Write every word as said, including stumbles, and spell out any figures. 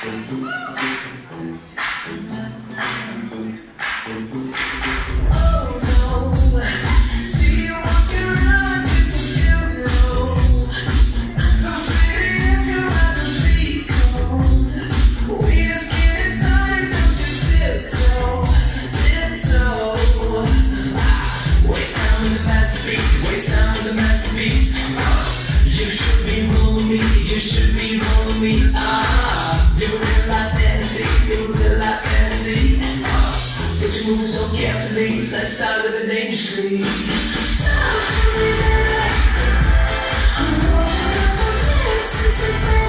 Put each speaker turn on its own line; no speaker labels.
You should be rolling me. Ah, you're real life fantasy, you're real life fantasy. Ah, but you're moving so carefully. Let's start living dangerously. Talk to me, baby. I'm rolling up a mess.